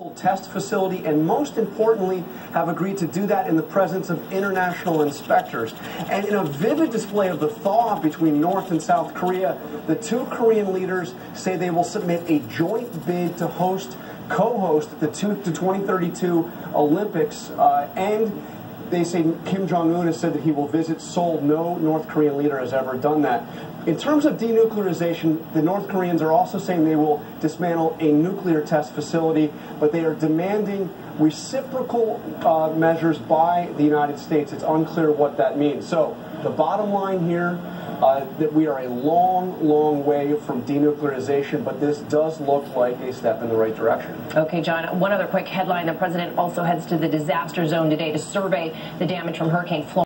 test facility, and most importantly have agreed to do that in the presence of international inspectors. And in a vivid display of the thaw between North and South Korea, the two Korean leaders say they will submit a joint bid to co-host the 2032 Olympics, and they say Kim Jong-un has said that he will visit Seoul. No North Korean leader has ever done that. In terms of denuclearization, the North Koreans are also saying they will dismantle a nuclear test facility, but they are demanding reciprocal measures by the United States. It's unclear what that means. So the bottom line here, that we are a long, long way from denuclearization, but this does look like a step in the right direction. Okay, John, one other quick headline. The president also heads to the disaster zone today to survey the damage from Hurricane Florence.